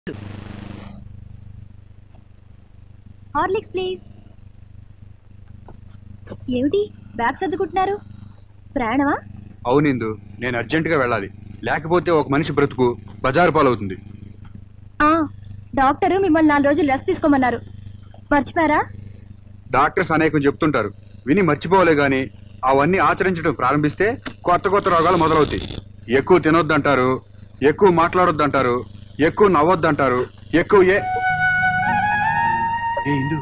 Horlicks please. ఏమిటి bag సర్దుకుంటున్నారు? ప్రయాణమా? అవునిందు, నేను అర్జెంటుగా వెళ్ళాలి. లేకపోతే ఒక మనిషి బ్రతుకు బజారు పాలవుతుంది. డాక్టర్ మిమ్మల్ని 4 రోజులు రెస్ట్ తీసుకోమన్నారు, మర్చిపోయారా? డాక్టర్స్ అనేకం చెప్తుంటారు, విని మర్చిపోలే గాని అవన్నీ ఆచరించడం ప్రారంభిస్తే కొత్త కొత్త రోగాలు మొదలవుతాయి. ఎక్కువ తినొద్దంటారు, ఎక్కువ మాట్లాడొద్దంటారు, ఎక్కువ నవ్వొద్దంటారు, ఎక్కువ ఇందు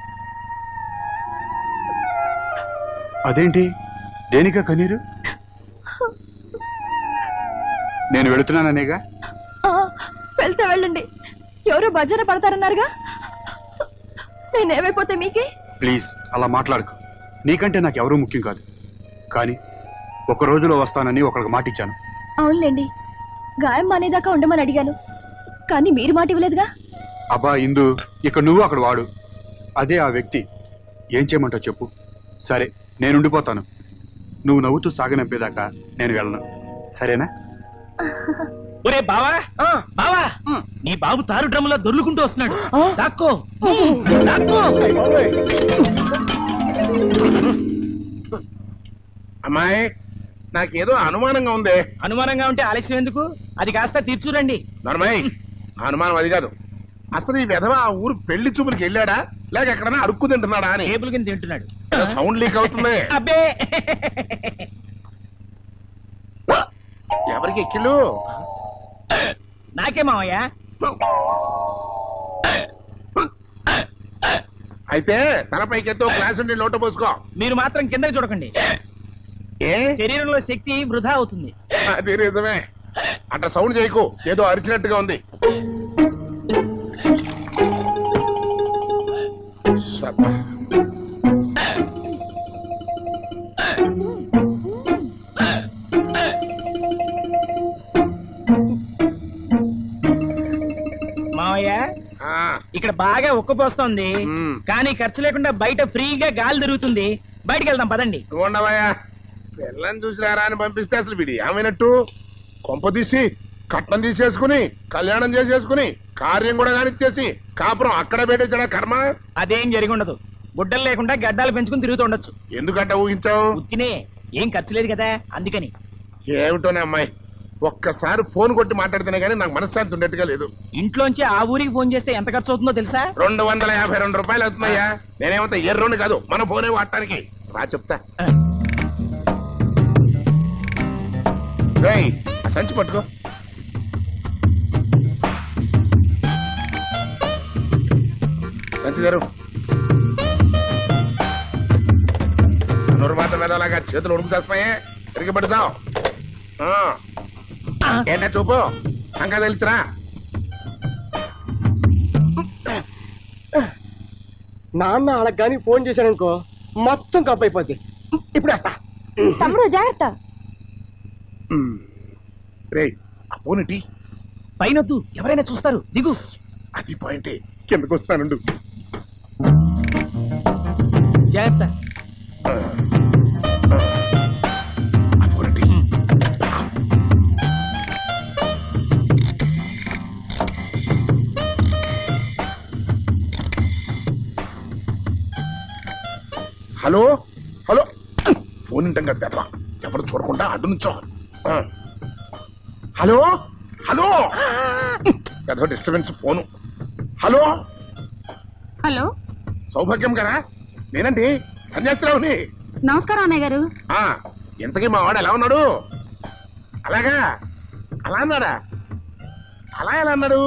అదేంటి, దేనికా కన్నీరు? నేను వెళుతున్నాననేగా. వెళ్తే వెళ్ళండి, ఎవరో బజార పడతారన్నారుగా. నేనేమైపోతే మీకే? ప్లీజ్ అలా మాట్లాడకు. నీకంటే నాకు ఎవరూ ముఖ్యం కాదు. కానీ ఒక రోజులో వస్తానని ఒకరికి మాట ఇచ్చాను. అవునులేండి, గాయం మానేదాకా ఉండమని అడిగాను, కానీ మీరు మాట ఇవ్వలేదుగా. అబ్బా ఇందు, ఇక్కడ నువ్వు అక్కడ వాడు, అదే ఆ వ్యక్తి. ఏం చేయమంటావు చెప్పు? సరే నేను ఉండిపోతాను, నువ్వు నవ్వుతూ సాగనంపేదాకా నేను వెళ్ళను, సరేనా? ఒరే బావా, బావా, నీ బాబు తారు డ్రమ్ములో దొర్లుకుంటూ వస్తున్నాడు. దాక్కో దాక్కో. అమ్మాయి, నాకేదో అనుమానంగా ఉంది. అనుమానంగా ఉంటే ఆలస్యం ఎందుకు? అది కాస్త తీర్చురండి. నర్మయ్, అనుమానం అది కాదు. అసలు ఈ విధవ ఆ ఊరు పెళ్లి చూపులకి వెళ్ళాడా లేక ఎక్కడన్నా అడుక్కు తింటున్నాడా అని. టేబుల్ కింద తింటున్నాడు. సౌండ్ లీక్ అవుతుంది. అబ్బే, ఎవరికి ఎక్కిళ్ళు? నాకే మావయ్య. అయితే తలపైకి ఎత్తో క్లాస్ ఉండి లోట పోసుకో. మీరు మాత్రం కిందకి చూడకండి, ఏ శరీరంలో శక్తి వృధా అవుతుంది. అది నిజమే. అట్లా సౌండ్ చేయకు, ఏదో అరిచినట్టుగా ఉంది. మావయ్య, ఇక్కడ బాగా ఉక్కపోస్తోంది, కానీ ఖర్చు లేకుండా బయట ఫ్రీగా గాలి తిరుగుతుంది. బయటికి వెళ్దాం పదండి. ఉండవయ్యా, పిల్లని చూసి రారా అని పంపిస్తే అసలు వీడి ఏమైనట్టు? కొంప తీసి కట్నం తీసేసుకుని కళ్యాణం చేసేసుకుని కార్యం కూడా కానిచ్చేసి కాపురం అక్కడ పెట్టేసాడా కర్మ. అదేం జరిగి ఉండదు, గుడ్డలు లేకుండా గడ్డాలు పెంచుకుని తిరుగుతూ ఉండొచ్చు. ఎందుకంటే ఊహించావు? ఉత్తినే, ఏం ఖర్చు లేదు కదా అందుకని. ఏమిటోనే అమ్మాయి, ఒక్కసారి ఫోన్ కొట్టి మాట్లాడితేనే గానీ నాకు మనశ్శాంతి ఉండేట్టుగా లేదు. ఇంట్లోంచి ఆ ఊరికి ఫోన్ చేస్తే ఎంత ఖర్చు అవుతుందో తెలుసా? 252 రూపాయలు అవుతున్నాయా? నేనేమంతా ఎర్రోని కాదు, మన ఫోనే వాడటానికి. రా చెప్తా. ఆ సంచి పట్టుకో. సంచి గారు, నుర్వాత వెళ్ళలాగా చేతులు ఉడుకు చేస్తున్నాయే, తిరిగి పడుతావు. ఏంటా చూపు, అంకా తెలుసురా. నాన్న అడగగాని ఫోన్ చేశాడనుకో మొత్తం కప్ అయిపోద్ది. ఇప్పుడు వస్తా. తమ్ముడు జాగ్రత్త. రే, ఆ ఫోన్ ఏంటి? పైనొద్దు, ఎవరైనా చూస్తారు, దిగు. అది పాయింటే, కిందకు వస్తానుండు. జాగ్రత్త. హలో హలో, ఫోన్ ఉంటాం కదా దెబ్బ, ఎవరు చూడకుండా అడ్డు నుంచో. హలో హలో, ఏదో disturbance phone. Hello hello, Saubhagyam గారా? నేనండి, సన్యాసిరావుని. నమస్కారం అన్నయ్య గారు. ఇంతకీ మా వాడు ఎలా ఉన్నాడు? అలాగా, అలా అన్నాడా? అలా ఎలా అన్నాడు?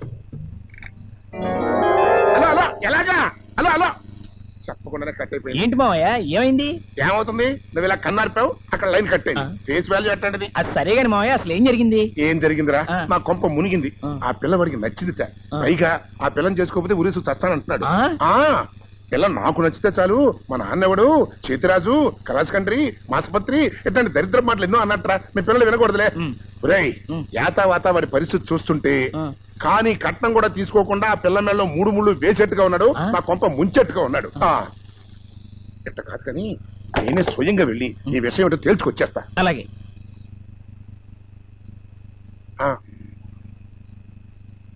హలో హలో, ఎలాగా? హలో హలో, చెప్పకుండా కట్ అయిపోయింది. ఏంటి మావయ్య, ఏమైంది? ఏమవుతుంది, నువ్వు ఇలా కన్నారిపావు, అక్కడ లైన్ కట్ అయింది. ఫేస్ వాల్యూ ఎట్టండి. అది సరే గాని మావయ్య, అసలు ఏం జరిగింది? ఏం జరిగిందిరా, మా కొంప మునిగింది. ఆ పిల్లవాడికి నచ్చింది, పైగా ఆ పిల్లని చేసుకోకపోతే ఉరేసు చస్తానంటున్నాడు. పిల్ల నాకు నచ్చితే చాలు, మా నాన్నెవడు చేతిరాజు, కలాస్ కంట్రీ, మాసపత్రి, ఇట్లాంటి దరిద్ర మాటలు ఎన్నో అన్నట్రా. మీ పిల్లలు వినకూడదులే. ఒరేయ్, యాతావాత వాడి పరిస్థితి చూస్తుంటే, కానీ కట్నం కూడా తీసుకోకుండా ఆ పిల్ల మెళ్ళలో 3 ముళ్ళు వేసేట్టుగా ఉన్నాడు, నా కొంప ముంచెట్టుగా ఉన్నాడు. ఇట్ట కాదు కానీ నేనే స్వయంగా వెళ్ళి ఈ విషయం ఏంటో తేల్చుకొచ్చేస్తా. అలాగే.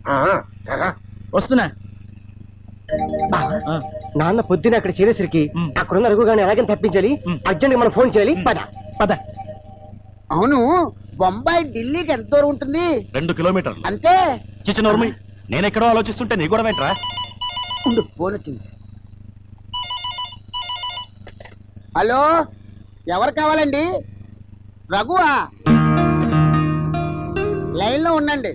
వస్తున్నా. నాన్న పొద్దున అక్కడ చేరేసరికి అక్కడున్న రఘు గాని ఎలాగని తప్పించాలి. అర్జెంట్ గా మనం ఫోన్ చేయాలి. పద పద. అవును, బొంబాయి ఢిల్లీకి ఎంత దూరం ఉంటుంది? 2 కిలోమీటర్లు అంతే. చిన్నోర్మి, నేనెక్కడో ఆలోచిస్తుంటే నీ కూడా వెంట్రా. ఫోన్ వచ్చింది. హలో, ఎవరు కావాలండి? రఘువా? లైన్ లో ఉండండి.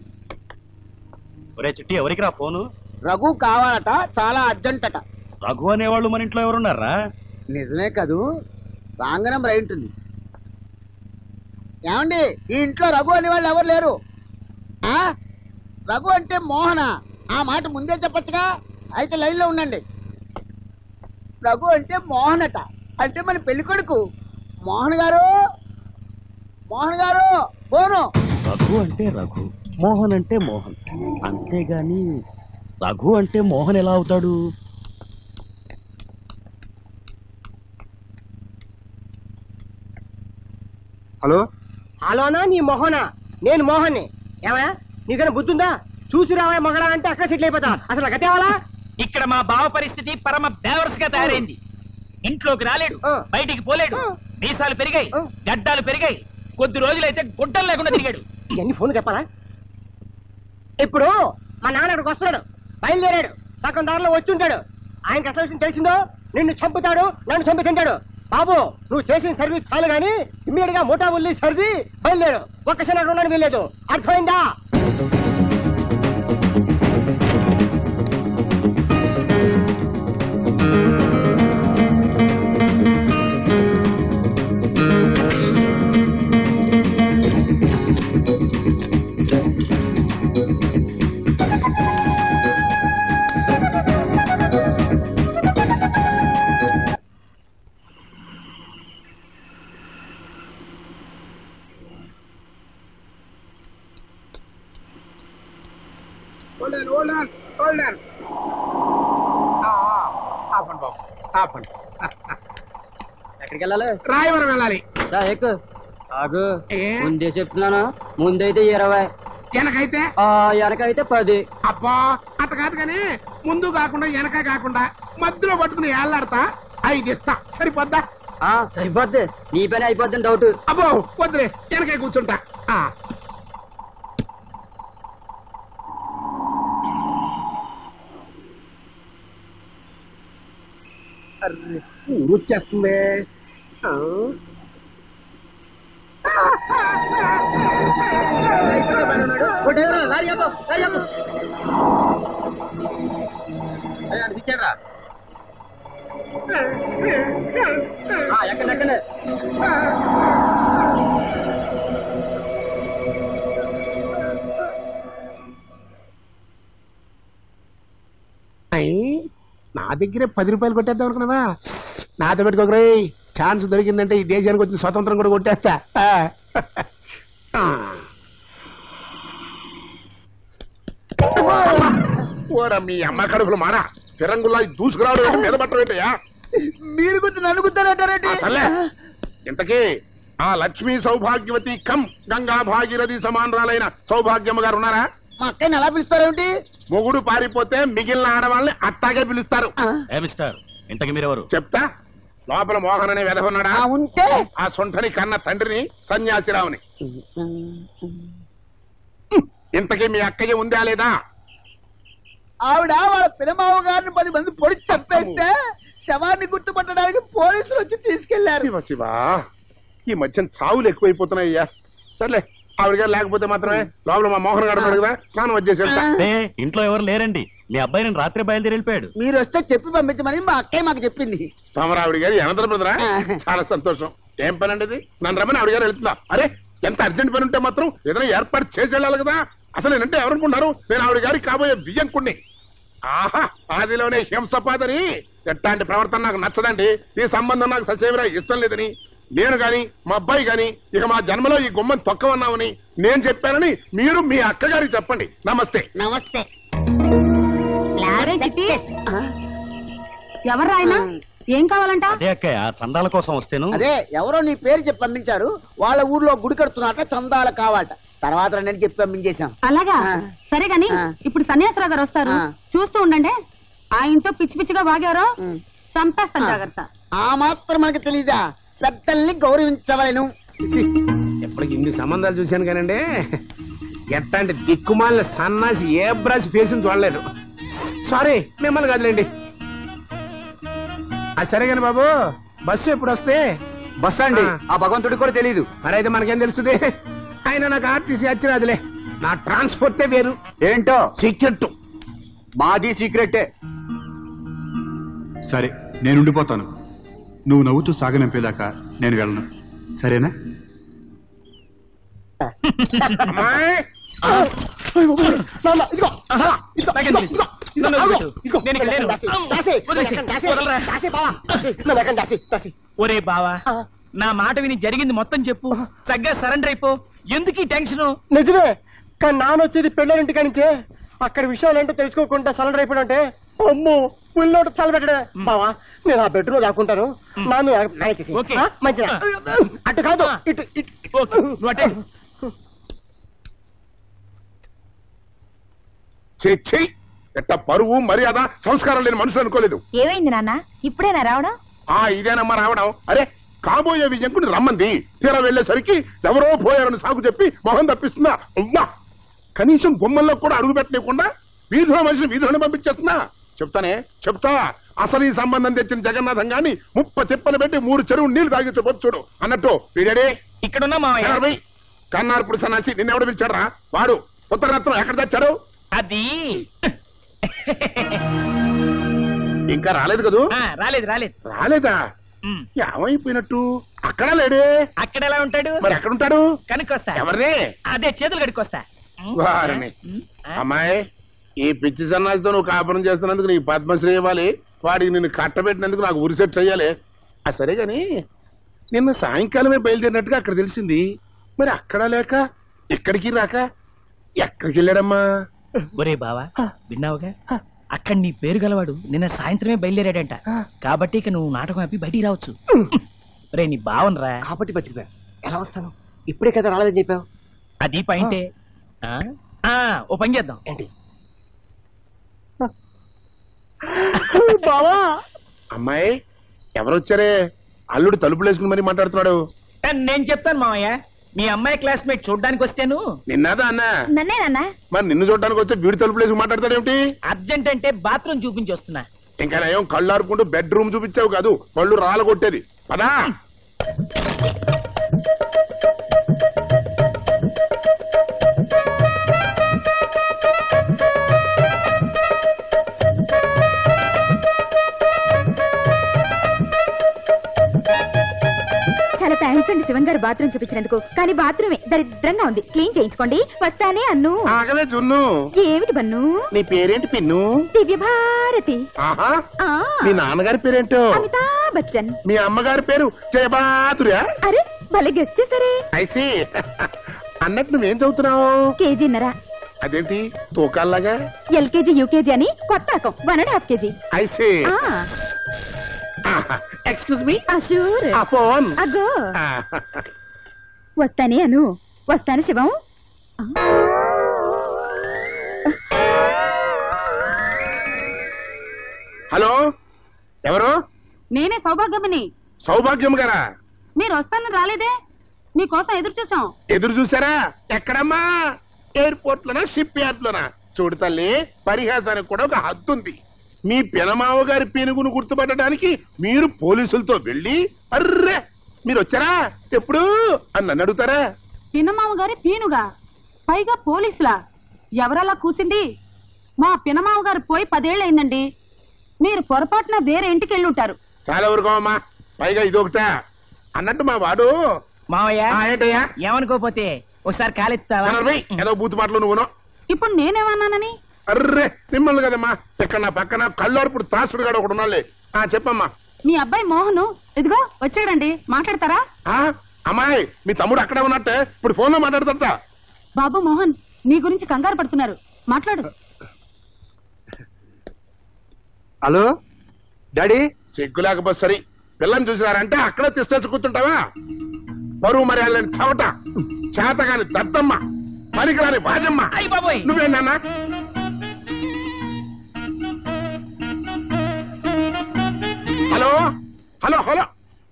ఒరే చిట్టి, ఎవరికి రా ఫోను? రఘు కావాలట, చాలా అర్జెంట్ అట. రఘు అనేవాళ్ళు మన ఇంట్లో ఎవరున్నారా? నిజమే కదూ, రాంగ్ నెంబర్ అయి ఉంటుంది. ఏమండి, ఈ ఇంట్లో రఘు అనేవాళ్ళు ఎవరు లేరు. రఘు అంటే మోహన, ఆ మాట ముందే చెప్పచ్చుగా. అయితే లైన్ లో ఉండండి. రఘు అంటే మోహన్ అట, అంటే మన పెళ్లి కొడుకు. మోహన్ గారు, మోహన్ గారు ఫోను. రఘు అంటే రఘు, మోహన్ అంటే మోహన్, అంతేగాని రఘు అంటే మోహన్ ఎలా అవుతాడు? హలో హలోనా నీ మోహనా? నేను మోహన్. ఏమయ్యా నీకైనా బుద్ధుందా? చూసి రావా మగడా అంటే అక్కడ సెటిల్ అయిపోతా. అసలు గతేవాలా? ఇక్కడ మా బావ పరిస్థితి పరమ బేవర్స్ గా తయారైంది. ఇంట్లోకి రాలేడు, బయటికి పోలేడు, మీసాలు పెరిగాయి, గడ్డాలు పెరిగాయి, కొద్ది రోజులైతే గుడ్డలు లేకుండా తిరిగాడు. ఇవన్నీ ఫోన్ చెప్పాలా? ఇప్పుడు మా నాన్న అక్కడికి వస్తున్నాడు, బయలుదేరాడు, సగం దారిలో వచ్చి ఉంటాడు. ఆయనకి అసలు విషయం తెలిసిందో నిన్ను చంపుతాడు, నన్ను చంపి తింటాడు. బాబు, నువ్వు చేసిన సర్వీస్ చాలు గాని ఇమ్మీడియట్ గా మోటా ఉల్లి సర్ది బయలుదేరు. ఒక్క క్షణం ఉండడానికి వెళ్ళలేదు. అర్థమైందా? ఎక్కడికి వెళ్ళాలి? రాయవరం వెళ్ళాలి. ఆగు, ముందే చెప్తున్నాను. ముందైతే 20, వెనకైతే వెనకైతే 10. అబ్బా అట్ట కాదు కానీ ముందు కాకుండా వెనక కాకుండా మధ్యలో పట్టుకుని ఏళ్ళాడతా 5 ఇస్తా. సరిపోద్దా? సరిపోద్ది. నీ పని అయిపోద్దని డౌట్. అబ్బో వద్దులే, వెనకే కూర్చుంటా. వచ్చేస్తుంది. ఎక్కడ నా దగ్గరే 10 రూపాయలు కొట్టేద్దాం అనుకున్నావా? నాతో పెట్టుకోకరే. ఛాన్స్ దొరికిందంటే ఈ దేశానికి వచ్చిన స్వతంత్రం కూడా కొట్టేస్తా. ఓరా మీ అమ్మ కడుపులు మారా, ఫిరంగుల్లా దూసుకురావడం మీద పట్టవేటయా? మీరు గుర్తు నన్ను గుర్తారంటారేంటి? సర్లే, ఇంతకీ ఆ లక్ష్మీ సౌభాగ్యవతి కమ్ గంగా భాగీరథి సమానరాలైన సౌభాగ్యమ్మ గారు ఉన్నారా? మా అక్కని ఎలా పిలుస్తారేమిటి? మొగుడు పారిపోతే మిగిలిన ఆడవాళ్ళని అట్టాగే పిలుస్తారు. ఏ మిస్టర్, ఇంతకి మీరెవరు? చెప్తా. లోపల మోహన్ అనే వెధ ఉన్నాడా? ఉంటే ఆ సొంటని కన్న తండ్రిని, సన్యాసిరావుని. ఇంతకీ మీ అక్కయ్య ఉందా లేదా? ఆవిడ వాళ్ళ పిల్లమావ గారిని 10 మంది పొడి చంపేస్తే శవాన్ని గుర్తుపట్టడానికి పోలీసులు వచ్చి తీసుకెళ్లారు. శివ శివ, ఈ మధ్యన చావులు ఎక్కువైపోతున్నాయ్యా. సర్లే, ఆవిడ గారు లేకపోతే మాత్రమే లోపల మా మోహన్ గారు ఉన్నాడు కదా, స్నానం వచ్చేసి వెళ్తా. ఇంట్లో ఎవరు లేరండి. మీ అబ్బాయి నేను రాత్రి బయలుదేరి వెళ్ళిపోయాడు. మీరు వస్తే చెప్పి పంపించమని మా అక్కయ్య మాకు చెప్పింది. తమరావిడ గారి అనంతరం బ్రదరా? చాలా సంతోషం. ఏం పని అండి? నన్ను రమ్మని ఆవిడ గారు వెళ్తుందా? అరే, ఎంత అర్జెంట్ పని ఉంటే మాత్రం ఏదైనా ఏర్పాటు చేసి వెళ్ళాలి కదా. అసలు నేనంటే ఎవరనుకుంటున్నారు? నేను ఆవిడ గారికి కాబోయే బియ్యంకుణ్ణి. ఆహా, ఆదిలోనే హింసపాదని. ఎట్లాంటి ప్రవర్తన నాకు నచ్చదండి. ఈ సంబంధం నాకు ససేమిరా ఇష్టం లేదని నేను గాని మా అబ్బాయి గాని ఇక మా జన్మలో ఈ గుమ్మం తొక్కవన్నామని నేను చెప్పానని మీరు మీ అక్కగారికి చెప్పండి. నమస్తే. నమస్తే. ఎవరు ఆయన? ఏం కావాలంట? అదే అక్కయ్య, చందాల కోసం వస్తేను. అదే ఎవరో నీ పేరు చెప్పి పంపించారు. వాళ్ళ ఊర్లో గుడి కడుతున్నట్ట, చందాలు కావాలట. తర్వాత రండి చెప్పి పంపించేశాం. అలాగా ఆ. సరే గాని ఆ. ఇప్పుడు సన్యాసరావు గారు వస్తారు, ఆ. చూస్తూ ఉండండి. ఆ ఇంట్లో పిచ్చి పిచ్చిగా వాగారో చంపేస్తాను, జాగ్రత్త. ఆ మాత్రం మనకు తెలీదా? పెద్దల్ని గౌరవించవలను. ఎప్పటికి ఇన్ని సంబంధాలు చూశాను కానండి, ఎట్లాంటి దిక్కుమాలిన సన్నాసి ఏ బ్రష్ ఫేస్ చూడలేదు. సారీ, మిమ్మల్ని కదలండి. అది సరే కాని బాబు, బస్సు ఎప్పుడు వస్తే? బస్ అండి, ఆ భగవంతుడికి కూడా తెలియదు. మరైతే మనకేం తెలుస్తుంది? ఆయన నాకు ఆర్టీసీ వచ్చినదిలే, నా ట్రాన్స్పోర్టే వేరు. ఏంటో సీక్రెట్. మాది సీక్రెటే. సరే, నేను ఉండిపోతాను. నువ్వు నవ్వుతూ సాగనంపేదాకా నేను వెళ్ళను, సరేనా? అమ్మాయి, ఒరే బావా, నా మాట విని జరిగింది మొత్తం చెప్పు. చక్కగా సరెండర్ అయిపో. ఎందుకు ఈ టెన్షన్? నిజమే, కానీ నానొచ్చేది పెళ్ళింటి కానించే. అక్కడ విషయాలు ఏంటో తెలుసుకోకుండా సరెండర్ అయిపోయినంటే అమ్మో పుల్లోటు తలబెట్టడే. బావా, నేను ఆ బెడ్రూమ్ దాక్కుంటాను. నాను ఓకే. మంచిదా? అటు కాదు, ఇటు ఇటు. ఓకే, నువ్వు అటే. చెయ్యి ఎట్ట పరువు మర్యాద సంస్కారం లేని మనుషులు అనుకోలేదు. ఏమైంది నాన్న, ఇప్పుడేనా రావడం? ఇదేనమ్మా రావడం. అరే, కాబోయే విజయంకుని రమ్మంది. తీరా వెళ్లేసరికి ఎవరో పోయారని సాగు చెప్పి మొహం తప్పిస్తుందా? అమ్మా, కనీసం బొమ్మల్లో కూడా అడుగు పెట్టలేకుండా వీధిలో మనిషిని వీధిలోనే పంపించేస్తున్నా. చెప్తా. అసలు ఈ సంబంధం తెచ్చిన జగన్నాథం గాని 30 తిప్పలు పెట్టి 3 చెరువు నీళ్లు తాగించబోతు చూడు అన్నట్టు. వీడే ఇక్కడున్నా మావయ్య. కన్నార్పుడు సన్నాసి నిన్నెవడ పిలిచాడా? వాడు ఉత్తరరత్నం ఎక్కడ తెచ్చాడు? అది ఇంకా రాలేదు కదూ? రాలేదు. రాలేదా? ఏమైపోయినట్టు? అక్కడ లేడే. అక్కడ ఎలా ఉంటాడు? మరి ఎక్కడుంటాడు? కనుక్కొస్తా. ఎవరిని? అదే చేతులు కడుక్కొస్తా. వారిని. అమ్మాయి, ఈ పిచ్చి సన్నాసితో నువ్వు కాపురం చేస్తున్నందుకు నీకు పద్మశ్రీ ఇవ్వాలి. వాడికి నిన్ను కట్టబెట్టినందుకు నాకు ఉరిసెట్ చెయ్యాలి. సరే గాని నిన్న సాయంకాలమే బయలుదేరినట్టుగా అక్కడ తెలిసింది. మరి అక్కడ లేక ఇక్కడికి రాక ఎక్కడికి వెళ్ళాడమ్మా? ఒరే బావా, విన్నావుగా? అక్కడ నీ పేరు గలవాడు నిన్న సాయంత్రమే బయలుదేరాడంట. కాబట్టి ఇక నువ్వు నాటకం ఆపి బయటికి రావచ్చు. రే, నీ బావనరా. కాబట్టి బతికిపోయా. ఎలా వస్తాను? ఇప్పుడే కదా రాలేదని చెప్పావు. అది పాయింటే. ఓ పని చేద్దాం. ఏంటి బావా? అమ్మాయి, ఎవరొచ్చారే? అల్లుడు తలుపులు వేసుకుని మరీ మాట్లాడుతున్నాడు. నేను చెప్తాను మామయ్య. మీ అమ్మాయి క్లాస్మేట్ చూడ్డానికి వస్తేను. నిన్నదా అన్న? నన్నే నాన్న. మరి నిన్ను చూడడానికి వస్తే వీడి తలుపులు వేసుకుని మాట్లాడతాడేమిటి? అర్జెంట్ అంటే బాత్రూమ్ చూపించి వస్తున్నా. ఇంకా నయం కళ్ళు ఆడుకుంటూ బెడ్రూమ్ చూపించావు కాదు, పళ్ళు రాలగొట్టేది. పదా. చాలా థ్యాంక్స్ అండి శివన్ గారు బాత్రూమ్ చూపించినందుకు. కానీ బాత్రూమే దరిద్రంగా ఉంది, క్లీన్ చేయించుకోండి. వస్తానే అన్ను. ఆగవే జున్ను. ఏమిటి బన్ను? నీ పేరేంటి పిన్ను? దివ్య భారతి. ఆహా, ఆ, మీ నాన్నగారి పేరేంటో? అమితాబ్ బచ్చన్. మీ అమ్మగారి పేరు జయబాతురా? అరే భలే గెస్ట్ చేశారే. ఐసి. అన్నట్టు నువ్వేం చదువుతున్నావు? కేజీన్నర. అదేంటి తూకాల్లాగా? ఎల్కేజీ యూకేజీ అని కొత్త రకం, 1.5 kg. ఐసి. Excuse me. అషూర్. ఆ ఫోన్. అగో వస్తానే అను. వస్తాను శివం. హలో, ఎవరు? నేనే సౌభాగ్యమని. సౌభాగ్యం గారా? మీరు వస్తానని రాలేదే, మీకోసం ఎదురు చూసాం. ఎదురు చూసారా? ఎక్కడమ్మా? ఎయిర్పోర్ట్ లోనా, షిప్ యార్డ్ లోనా? చూడు తల్లి, పరిహాసానికి కూడా ఒక హద్దు ఉంది. మీ పినమావ గారి పీనుగును గుర్తుపట్టడానికి మీరు పోలీసులతో వెళ్ళి అర్రే మీరు వచ్చారా ఎప్పుడు అని నన్ను అడుగుతారా? పినమామ గారి పీనుగా, పైగా పోలీసులా? ఎవరలా కూసింది? మా పినమామ గారు పోయి 10 ఏళ్ళు అయిందండి. మీరు పొరపాటున వేరే ఇంటికి వెళ్ళి ఉంటారు. చాలా ఊరుకోమమ్మా, పైగా ఇదొకటా అన్నట్టు మా వాడు. మావయ్య ఏంటయ్యా? ఏమనుకోపోతే ఒకసారి కాలెత్తావా? ఏదో బూతు మాటలు నువ్వును. ఇప్పుడు నేనేమన్నానని? అర్రే మిమ్మల్ని కదమ్మా, ఇక్కడ నా పక్కన కళ్ళార్పుడు తాసుడు గాడు ఒకడు ఉన్నాలే. చెప్పమ్మా. మీ అబ్బాయి మోహను ఇదిగో వచ్చాడండి, మాట్లాడతారా? అమ్మాయి, మీ తమ్ముడు అక్కడే ఉన్నట్టే, ఇప్పుడు ఫోన్ లో మాట్లాడుతుంట. బాబు మోహన్, నీ గురించి కంగారు పడుతున్నారు, మాట్లాడు. Hello daddy. సిగ్గు లేకపోతే సరి, పిల్లని చూసినారంటే అక్కడే తిష్టేసి కూర్చుంటావా? పరువు మర్యాదని చవట చేతగాని దద్దమ్మ పనికిరాని వాజమ్మ. అయ్య బాబోయ్. నువ్వేంటన్నా? Hello hello hello.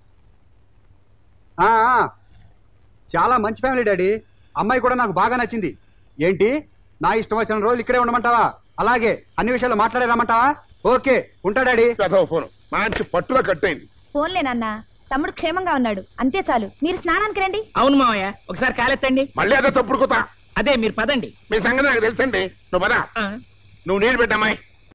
చాలా మంచి ఫ్యామిలీ డాడీ. అమ్మాయి కూడా నాకు బాగా నచ్చింది. ఏంటి నా ఇష్టం వచ్చిన రోజులు ఇక్కడే ఉండమంటావా? అలాగే అన్ని విషయాలు మాట్లాడే రమ్మంటావా? ఓకే ఉంటా డాడీ. ఫోన్ మంచి పట్టుగా కట్టయింది. ఫోన్లే నాన్న, తమ్ముడు క్షేమంగా ఉన్నాడు, అంతే చాలు. మీరు స్నానానికి రండి. అవును మావయ్య, ఒకసారి కాలెత్తండి. మళ్ళీ అదే తప్పుడు కొత్త. అదే మీరు పదండి. మీ సంగతి నాకు తెలుసండి. నువ్వు పదా. నువ్వు నీళ్ళు పెట్టమ్మాయి.